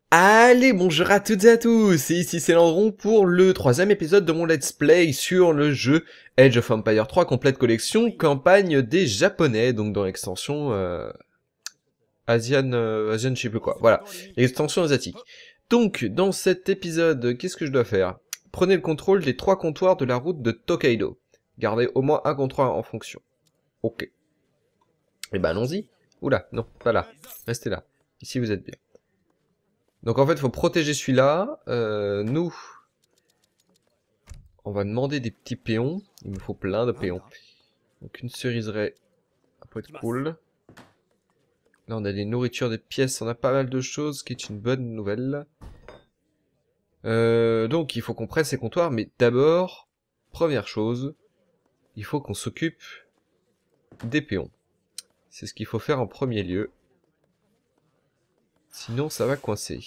Allez, bonjour à toutes et à tous, et ici c'est Landron pour le troisième épisode de mon let's play sur le jeu Age of Empires 3 complète collection campagne des japonais, donc dans l'extension Asian je sais plus quoi, voilà, l'extension asiatique. Donc dans cet épisode, qu'est-ce que je dois faire? Prenez le contrôle des 3 comptoirs de la route de Tokaido. Gardez au moins un comptoir en fonction. Ok. Et ben allons-y. Oula, non, pas là. Restez là. Ici vous êtes bien. Donc en fait, faut protéger celui-là. Nous, on va demander des petits péons. Il me faut plein de péons. Donc une cerisieraie, ça peut être cool. Là, on a des nourritures, des pièces, on a pas mal de choses, ce qui est une bonne nouvelle. Donc il faut qu'on prenne ces comptoirs, mais d'abord, première chose, il faut qu'on s'occupe des péons. C'est ce qu'il faut faire en premier lieu. Sinon, ça va coincer.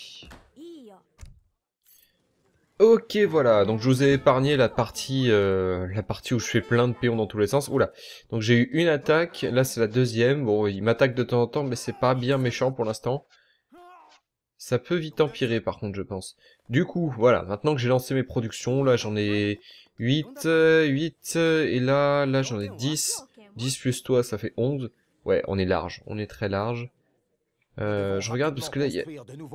Ok, voilà, donc je vous ai épargné la partie où je fais plein de péons dans tous les sens. Oula, donc j'ai eu une attaque, là c'est la deuxième. Bon, il m'attaque de temps en temps, mais c'est pas bien méchant pour l'instant. Ça peut vite empirer par contre, je pense. Du coup, voilà, maintenant que j'ai lancé mes productions, là j'en ai 8, 8, et là j'en ai 10. 10 plus toi, ça fait 11. Ouais, on est large, on est très large. Je regarde parce que là, il y a...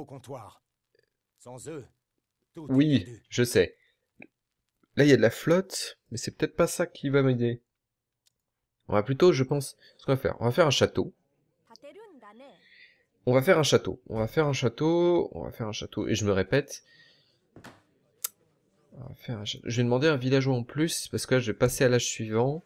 Oui, je sais. Là, il y a de la flotte, mais c'est peut-être pas ça qui va m'aider. On va plutôt, je pense, ce qu'on va faire. On va faire un château. On va faire un château. On va faire un château. On va faire un château. Et je me répète. On va faire un château. Je vais demander un villageois en plus, parce que là, je vais passer à l'âge suivant.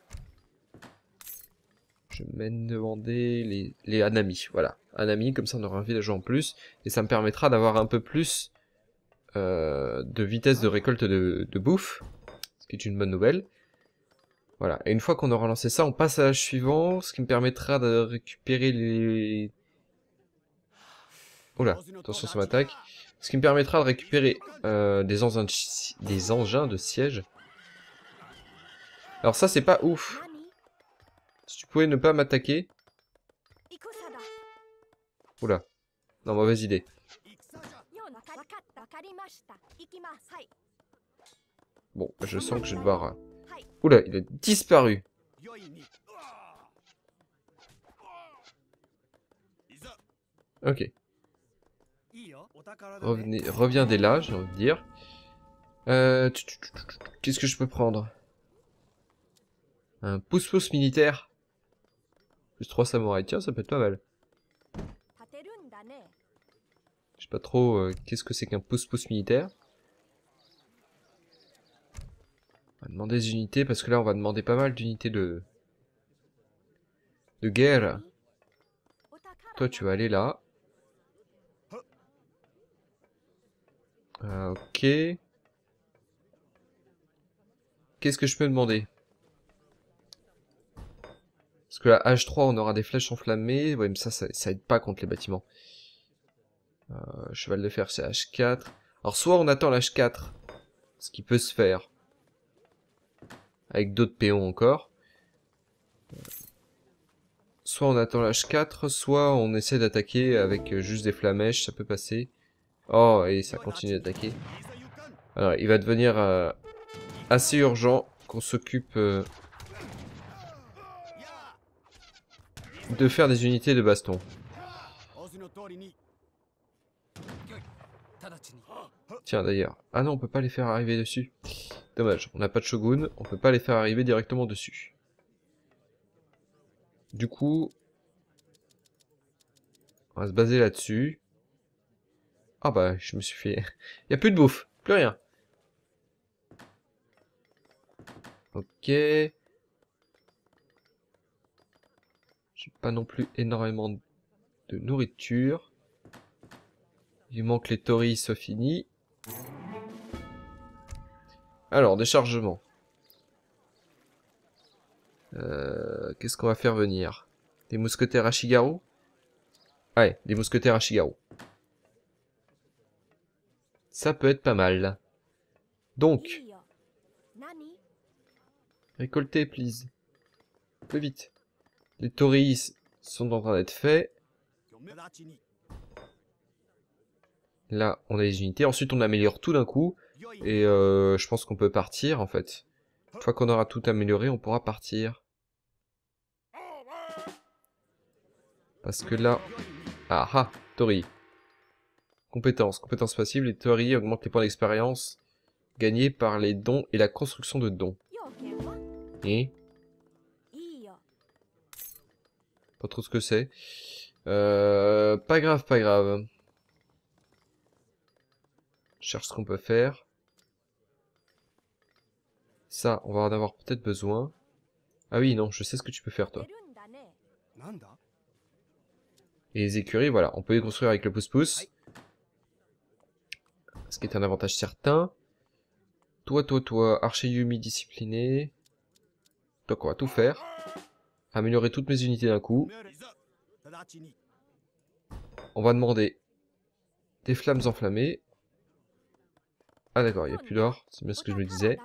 Je vais demander les Hanami. Voilà. Hanami, comme ça, on aura un villageois en plus. Et ça me permettra d'avoir un peu plus de vitesse de récolte de bouffe. Ce qui est une bonne nouvelle. Voilà, et une fois qu'on aura lancé ça, on passe à l'âge suivant, ce qui me permettra de récupérer les... Oula, attention ça m'attaque. Ce qui me permettra de récupérer des engins de siège. Alors ça c'est pas ouf. Si tu pouvais ne pas m'attaquer. Oula, non mauvaise idée. Bon, je sens que je vais devoir... Oula, il a disparu. Ok. Reviens dès là, j'ai envie de dire. Qu'est-ce que je peux prendre? Un pouce-pouce militaire. Plus 3 samouraïs. Tiens, ça peut être pas mal. Je sais pas trop qu'est-ce que c'est qu'un pouce-pouce militaire. On va demander des unités, parce que là, on va demander pas mal d'unités de guerre. Toi, tu vas aller là. Ok. Qu'est-ce que je peux demander? Parce que là, H3, on aura des flèches enflammées. Ouais, mais ça aide pas contre les bâtiments. Cheval de fer, c'est H4. Alors, soit on attend l'H4, ce qui peut se faire. Avec d'autres péons encore. Soit on attend l'H4, soit on essaie d'attaquer avec juste des flamèches, ça peut passer. Oh, et ça continue d'attaquer. Alors, il va devenir assez urgent qu'on s'occupe de faire des unités de baston. Tiens, d'ailleurs. Ah non, on peut pas les faire arriver dessus. Dommage, on n'a pas de shogun, on peut pas les faire arriver directement dessus. Du coup, on va se baser là-dessus. Ah bah, je me suis fait... Il y a plus de bouffe, plus rien. Ok. J'ai pas non plus énormément de nourriture. Il manque les torii, ça finit. Alors, déchargement. Qu'est-ce qu'on va faire venir? Des mousquetaires Ashigaru? Ouais, des mousquetaires Ashigaru. Ça peut être pas mal. Donc, récoltez, please. Plus vite. Les torii sont en train d'être faits. Là, on a les unités. Ensuite, on améliore tout d'un coup. Et je pense qu'on peut partir, en fait. Une fois qu'on aura tout amélioré, on pourra partir. Parce que là... Ah ah, Tori. Compétences. Compétences passives. Les Tori augmentent les points d'expérience gagnés par les dons et la construction de dons. Et... Pas trop ce que c'est. Pas grave, pas grave. Je cherche ce qu'on peut faire. Ça, on va en avoir peut-être besoin. Ah oui, non, je sais ce que tu peux faire, toi. Et les écuries, voilà, on peut les construire avec le pouce-pouce. Ce qui est un avantage certain. Toi, archer Yumi discipliné. Donc on va tout faire. Améliorer toutes mes unités d'un coup. On va demander des flammes enflammées. Ah d'accord, il n'y a plus d'or, c'est bien ce que je me disais.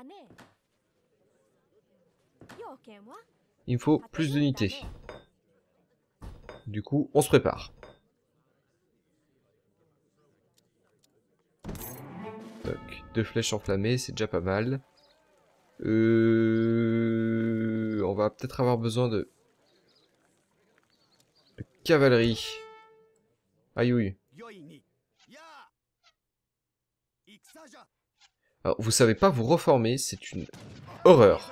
Il me faut plus d'unités. Du coup, on se prépare. Donc, 2 flèches enflammées, c'est déjà pas mal. On va peut-être avoir besoin de cavalerie. Aïe ouille. Alors, vous savez pas vous reformer, c'est une horreur.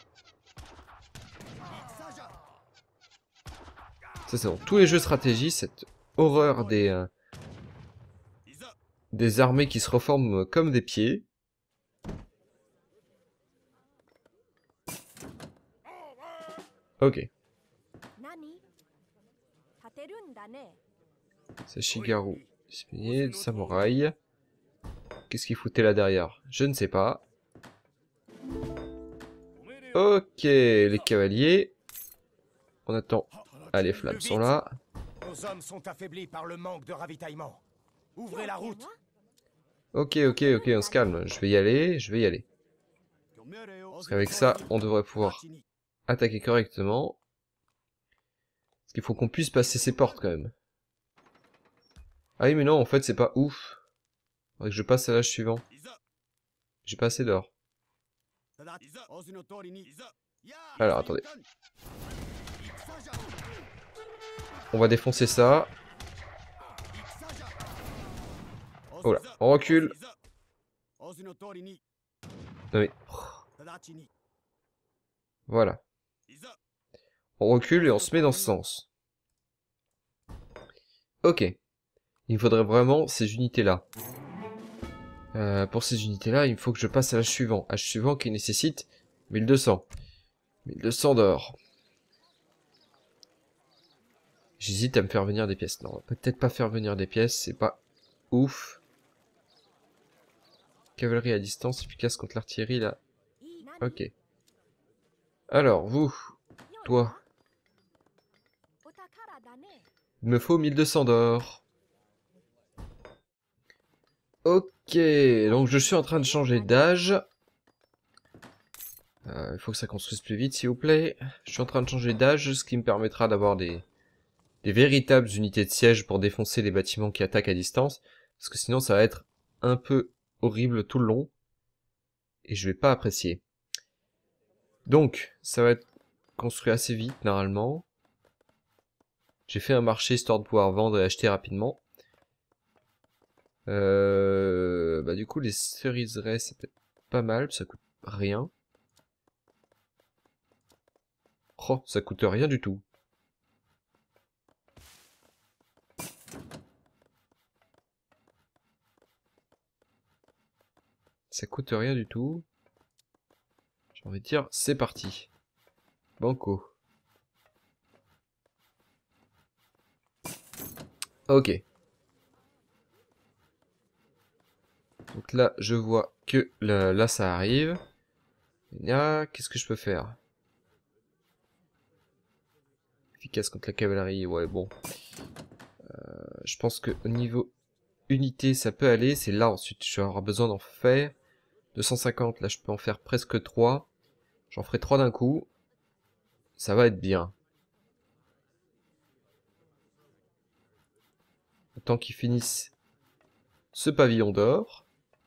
Ça, c'est dans tous les jeux stratégie, cette horreur des armées qui se reforment comme des pieds. Ok. C'est Shigaru. Discipliné, samouraï. Qu'est-ce qu'il foutait là derrière? Je ne sais pas. Ok, les cavaliers. On attend. Ah, les flammes sont là. Nos hommes sont affaiblis par le manque de ravitaillement. Ouvrez la route. Ok, on se calme. Je vais y aller. Parce qu'avec ça, on devrait pouvoir attaquer correctement. Parce qu'il faut qu'on puisse passer ces portes quand même. Ah oui, mais non, en fait, c'est pas ouf. Faudrait que je passe à l'âge suivant. J'ai pas assez d'or. Alors, attendez. On va défoncer ça. Oh là, on recule. Non mais... Voilà. On recule et on se met dans ce sens. Ok. Il me faudrait vraiment ces unités-là. Pour ces unités-là, il faut que je passe à l'âge suivant. Âge suivant qui nécessite 1200. 1200 d'or. J'hésite à me faire venir des pièces. Non, on va peut-être pas faire venir des pièces, c'est pas ouf. Cavalerie à distance, efficace contre l'artillerie, là. Ok. Alors, vous, toi. Il me faut 1200 d'or. Ok, donc je suis en train de changer d'âge. Il faut que ça construise plus vite, s'il vous plaît. Je suis en train de changer d'âge, ce qui me permettra d'avoir des véritables unités de siège pour défoncer les bâtiments qui attaquent à distance. Parce que sinon, ça va être un peu horrible tout le long. Et je vais pas apprécier. Donc, ça va être construit assez vite, normalement. J'ai fait un marché histoire de pouvoir vendre et acheter rapidement. Bah du coup, les ceriseraies, ça peut être pas mal, ça coûte rien. Oh, ça coûte rien du tout. Ça coûte rien du tout. J'ai envie de dire, c'est parti. Banco. Ok. Donc là, je vois que là, ça arrive. Là, qu'est-ce que je peux faire? Efficace contre la cavalerie, ouais, bon. Je pense que au niveau unité, ça peut aller. C'est là, ensuite, je vais avoir besoin d'en faire. 250, là, je peux en faire presque 3. J'en ferai 3 d'un coup. Ça va être bien. Tant qu'ils finissent ce pavillon d'or.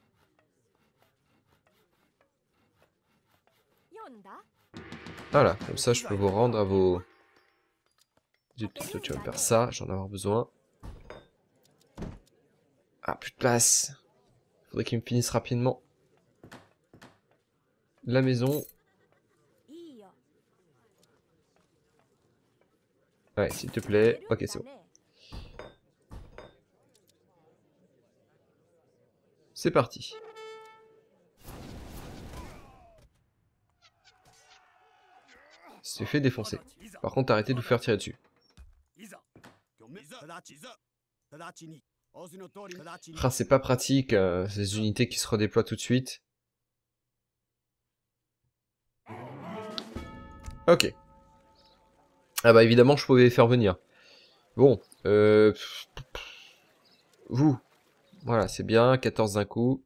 Voilà, comme ça je peux vous rendre à vos... Zut, toi, tu vas me faire ça, j'en ai besoin. Ah, plus de place. Faudrait qu'il me finisse rapidement. La maison. Ouais, s'il te plaît. Ok, c'est bon. C'est parti. C'est fait défoncer. Par contre, arrêtez de vous faire tirer dessus. Ah, c'est pas pratique, ces unités qui se redéploient tout de suite. Ok. Ah bah évidemment, je pouvais les faire venir. Bon, vous. Voilà, c'est bien, 14 d'un coup.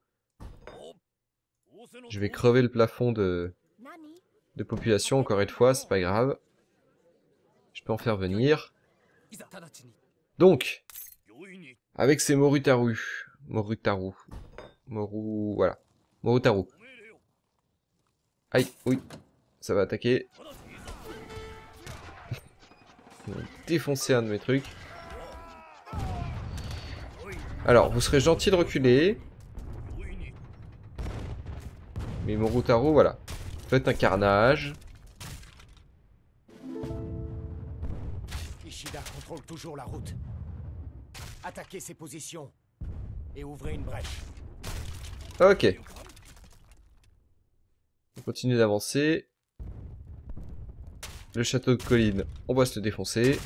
Je vais crever le plafond de population, encore une fois, c'est pas grave. Je peux en faire venir. Donc, avec ces Morutaru, voilà. Morutaru. Aïe, oui, ça va attaquer. Ils vont défoncer un de mes trucs. Alors, vous serez gentil de reculer. Mais Morutaru, voilà. Faites un carnage. Ishida contrôle toujours la route. Attaquez ses positions et ouvrez une brèche. Ok. On continue d'avancer. Le château de colline, on va se le défoncer.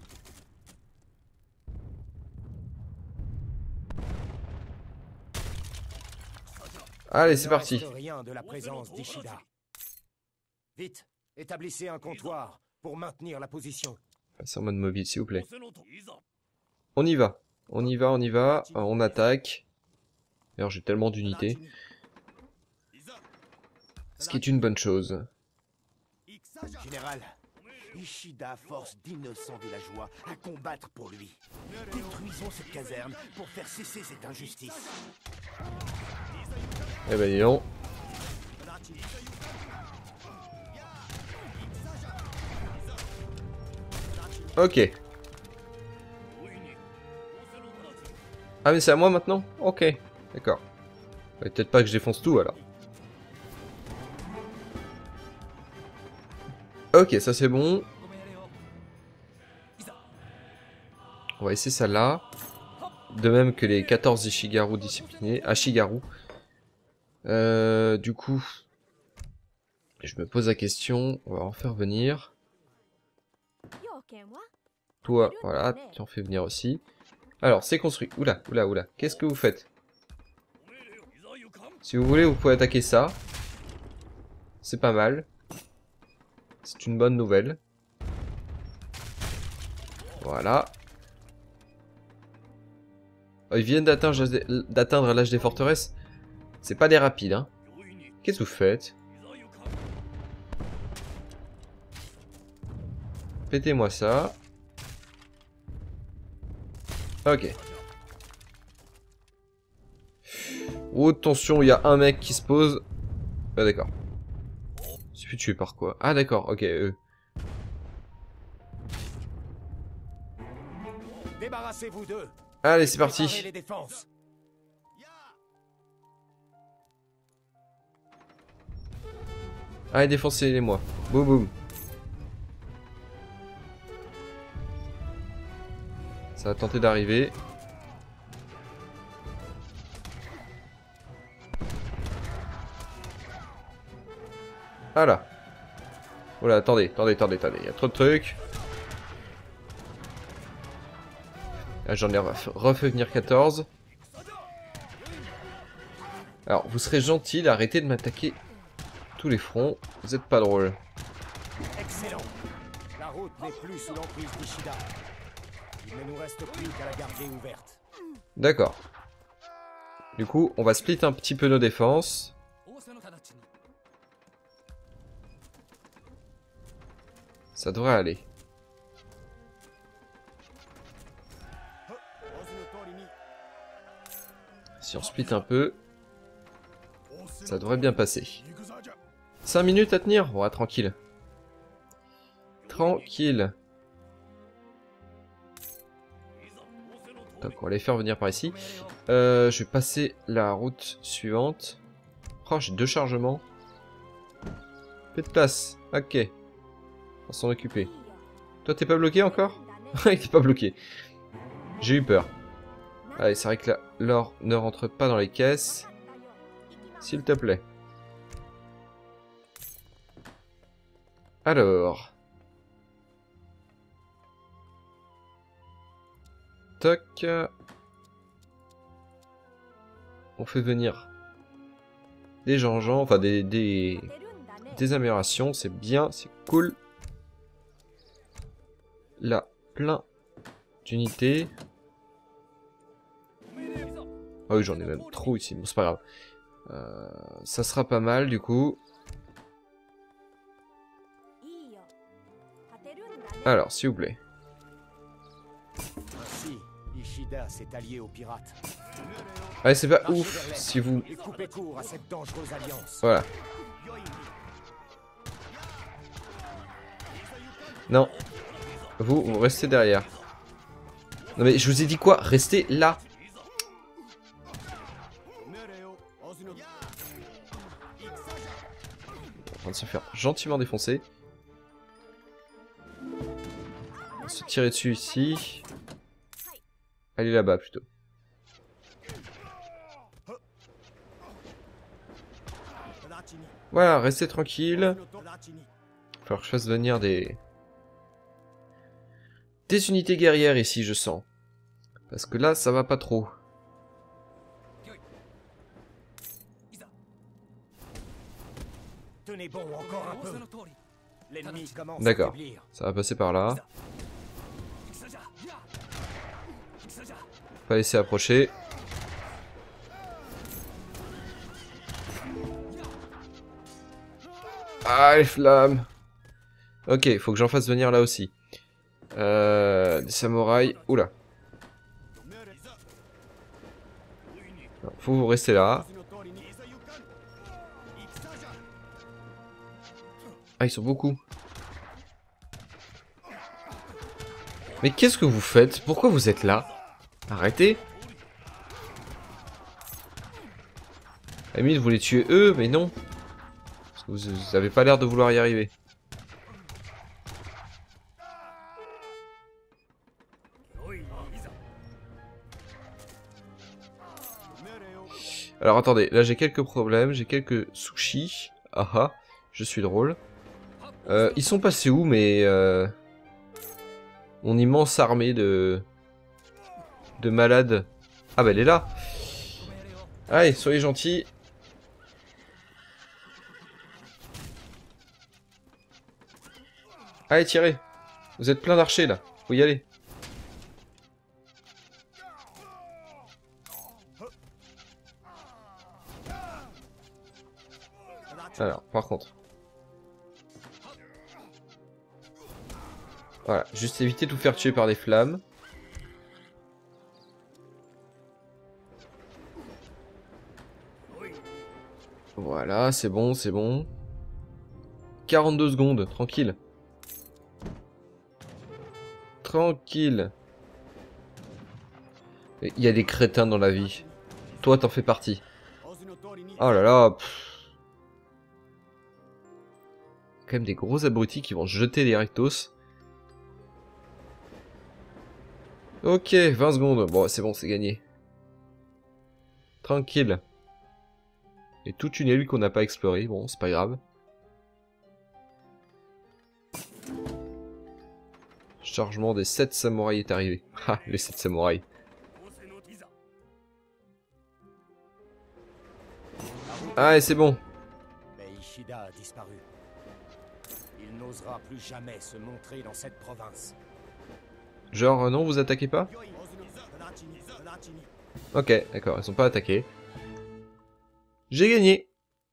Allez, c'est parti. Il ne reste rien de la présence d'Ishida. Vite, établissez un comptoir pour maintenir la position. Passez en mode mobile, s'il vous plaît. On y va. On y va, on y va. On attaque. D'ailleurs, j'ai tellement d'unités. Ce qui est une bonne chose. Général, Ishida force d'innocents villageois à combattre pour lui. Détruisons cette caserne pour faire cesser cette injustice. Eh ben, dis donc. Ok. Ah, mais c'est à moi maintenant? Ok. D'accord. Peut-être pas que je défonce tout, alors. Ok, ça c'est bon. On va essayer celle-là. De même que les 14 Ishigaru disciplinés. Ashigaru. Du coup, je me pose la question. On va en faire venir. Toi, voilà, tu en fais venir aussi. Alors, c'est construit. Oula, oula, oula. Qu'est-ce que vous faites? Si vous voulez, vous pouvez attaquer ça. C'est pas mal. C'est une bonne nouvelle. Voilà. Oh, ils viennent d'atteindre l'âge des forteresses. C'est pas des rapides, hein. Qu'est-ce que vous faites? Pétez-moi ça. Ok. Oh, attention, il y a un mec qui se pose. Ah, d'accord. Il s'est fait tuer par quoi? Ah, d'accord, ok. Débarrassez-vous d'eux. Allez, c'est parti. Préparez les défenses. Allez, défoncez-les-moi. Boum, boum. Ça va tenter d'arriver. Voilà. Oula, attendez. Il y a trop de trucs. Là, j'en ai refait venir 14. Alors, vous serez gentil d'arrêter de m'attaquer tous les fronts. Vous êtes pas drôle. Excellent. La route n'est plus sous l'emprise d'Ishida. Il ne nous reste plus qu'à la garder ouverte. D'accord. Du coup, on va split un petit peu nos défenses. Ça devrait aller. Si on split un peu, ça devrait bien passer. 5 minutes à tenir? Ouais, tranquille. Tranquille. Donc on va les faire venir par ici. Je vais passer la route suivante. Oh, j'ai 2 chargements. Peu de place. Ok. On va s'en occuper. Toi, t'es pas bloqué encore? Il t'es pas bloqué. J'ai eu peur. Allez, c'est vrai que l'or ne rentre pas dans les caisses. S'il te plaît. Alors. Toc. On fait venir des gens, enfin des améliorations, c'est bien, c'est cool. Là, plein d'unités. Ah oui, j'en ai même trop ici, bon c'est pas grave. Ça sera pas mal du coup. Alors, s'il vous plaît. Ainsi, Ishida s'est allié aux pirates. Allez, c'est pas ouf si vous... Et coupez court à cette dangereuse alliance. Voilà. Non. Vous restez derrière. Non mais je vous ai dit quoi? Restez là. En train de se faire gentiment défoncer. On va se tirer dessus ici. Allez là-bas plutôt. Voilà, restez tranquille. Il va falloir que je fasse venir des unités guerrières ici, je sens. Parce que là, ça va pas trop. Tenez bon, encore un peu. L'ennemi commence. D'accord, ça va passer par là. Pas laisser approcher. Ah, les flammes. Ok, il faut que j'en fasse venir là aussi. Des samouraïs. Oula. Non, faut vous rester là. Ah, ils sont beaucoup. Mais qu'est-ce que vous faites? Pourquoi vous êtes là? Arrêtez. Amine voulait tuer eux, mais non. Parce que vous avez pas l'air de vouloir y arriver. Alors attendez, là j'ai quelques problèmes, j'ai quelques sushis. Ah ah, je suis drôle. Ils sont passés où, mais mon immense armée de malades. Ah bah elle est là. Allez, soyez gentils. Allez, tirez. Vous êtes plein d'archers là, faut y aller. Alors, par contre. Voilà, juste éviter de vous faire tuer par des flammes. Voilà, c'est bon, c'est bon. 42 secondes, tranquille. Tranquille. Il y a des crétins dans la vie. Toi, t'en fais partie. Oh là là. Quand même des gros abrutis qui vont se jeter des rectos. Ok, 20 secondes. Bon, c'est bon, c'est gagné. Tranquille. Et toute une île qu'on n'a pas explorée. Bon, c'est pas grave. Chargement des 7 samouraïs est arrivé. Ah, les 7 samouraïs. Ah, et c'est bon. Mais Ishida a disparu. Il n'osera plus jamais se montrer dans cette province. Genre, non, vous attaquez pas? Ok, d'accord, ils sont pas attaqués. J'ai gagné.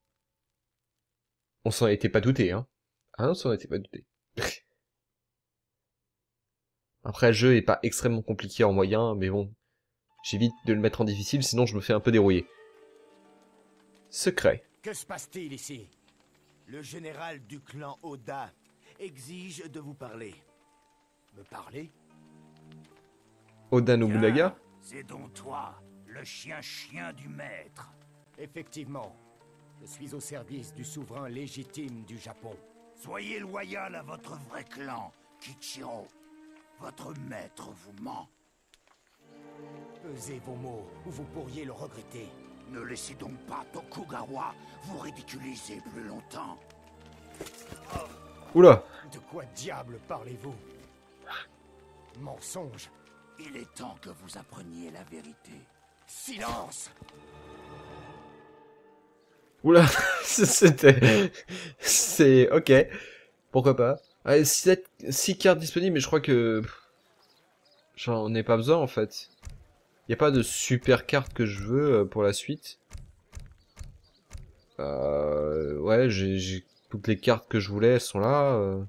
On s'en était pas douté, hein. Ah non, on s'en était pas douté. Après, le jeu est pas extrêmement compliqué en moyen, mais bon. J'évite de le mettre en difficile, sinon je me fais un peu dérouiller. Secret. Que se passe-t-il ici? Le général du clan Oda exige de vous parler. Me parler? Oda Nobunaga. C'est donc toi, le chien du maître. Effectivement. Je suis au service du souverain légitime du Japon. Soyez loyal à votre vrai clan, Kichiro. Votre maître vous ment. Pesez vos mots, ou vous pourriez le regretter. Ne laissez donc pas Tokugawa vous ridiculiser plus longtemps. Oula. De quoi diable parlez-vous? Mensonge. Il est temps que vous appreniez la vérité. Silence! Oula. C'était... C'est... Ok. Pourquoi pas. Allez, 6 cartes disponibles, mais je crois que... J'en ai pas besoin, en fait. Y a pas de super carte que je veux pour la suite. Ouais, j'ai toutes les cartes que je voulais, elles sont là.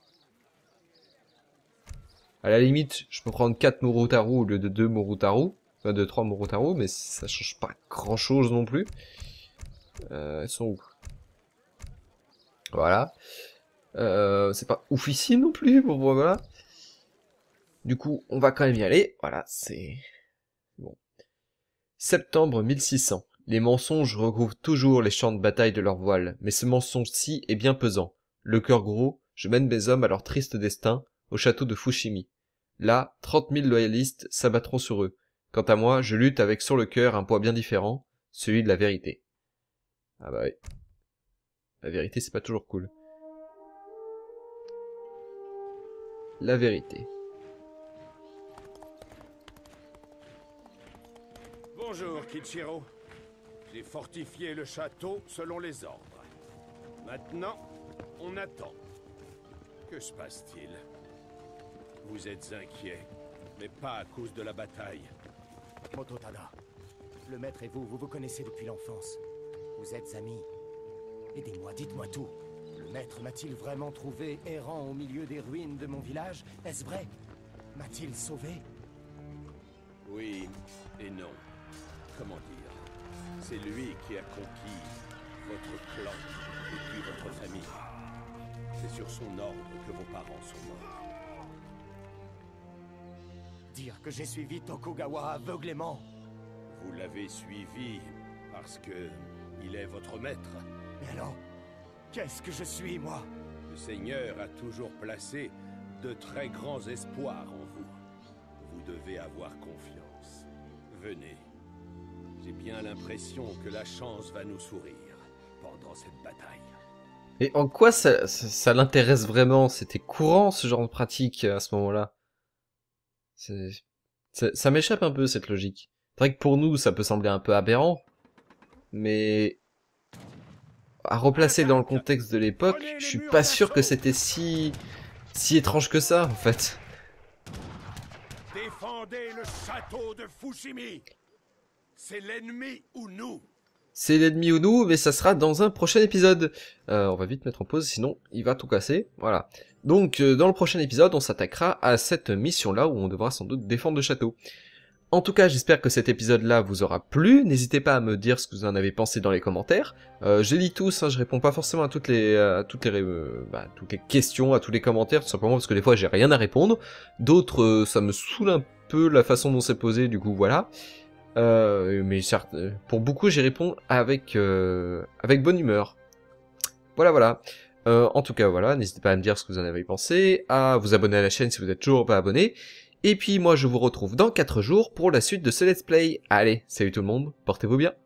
À la limite, je peux prendre 4 Murutaru au lieu de 2 Murutaru. Enfin, de 3 Murutaru, mais ça change pas grand chose non plus. Elles sont où? Voilà. C'est pas oufissime non plus, bon, voilà. Du coup, on va quand même y aller. Voilà, c'est... Bon. Septembre 1600. Les mensonges recouvrent toujours les champs de bataille de leur voile, mais ce mensonge-ci est bien pesant. Le cœur gros, je mène mes hommes à leur triste destin, au château de Fushimi. Là, 30 000 loyalistes s'abattront sur eux. Quant à moi, je lutte avec sur le cœur un poids bien différent, celui de la vérité. Ah bah oui. La vérité, c'est pas toujours cool. La vérité. Bonjour, Kichiro. J'ai fortifié le château selon les ordres. Maintenant, on attend. Que se passe-t-il? Vous êtes inquiet, mais pas à cause de la bataille. Mototada, le maître et vous vous connaissez depuis l'enfance. Vous êtes amis. Aidez-moi, dites-moi tout. Le maître m'a-t-il vraiment trouvé errant au milieu des ruines de mon village? Est-ce vrai? M'a-t-il sauvé? Oui et non. Comment dire? C'est lui qui a conquis votre clan et puis votre famille. C'est sur son ordre que vos parents sont morts. Dire que j'ai suivi Tokugawa aveuglément. Vous l'avez suivi parce que il est votre maître. Mais alors, qu'est-ce que je suis, moi? Le Seigneur a toujours placé de très grands espoirs en vous. Vous devez avoir confiance. Venez. J'ai bien l'impression que la chance va nous sourire pendant cette bataille. Et en quoi ça l'intéresse vraiment? C'était courant ce genre de pratique à ce moment-là. Ça m'échappe un peu cette logique. C'est vrai que pour nous ça peut sembler un peu aberrant, mais à replacer dans le contexte de l'époque, je suis pas sûr que c'était si étrange que ça en fait. Défendez le château de Fushimi. C'est l'ennemi ou nous? C'est l'ennemi ou nous, mais ça sera dans un prochain épisode. On va vite mettre en pause, sinon il va tout casser. Voilà. Donc dans le prochain épisode, on s'attaquera à cette mission-là où on devra sans doute défendre le château. En tout cas, j'espère que cet épisode-là vous aura plu. N'hésitez pas à me dire ce que vous en avez pensé dans les commentaires. Je lis tous, hein, je réponds pas forcément à toutes les questions, à tous les commentaires, tout simplement parce que des fois j'ai rien à répondre. D'autres, ça me saoule un peu la façon dont c'est posé, du coup voilà. Mais certes, pour beaucoup, j'y réponds avec bonne humeur. Voilà. En tout cas, voilà, n'hésitez pas à me dire ce que vous en avez pensé, à vous abonner à la chaîne si vous êtes toujours pas abonné. Et puis moi, je vous retrouve dans 4 jours pour la suite de ce let's play. Allez, salut tout le monde, portez-vous bien.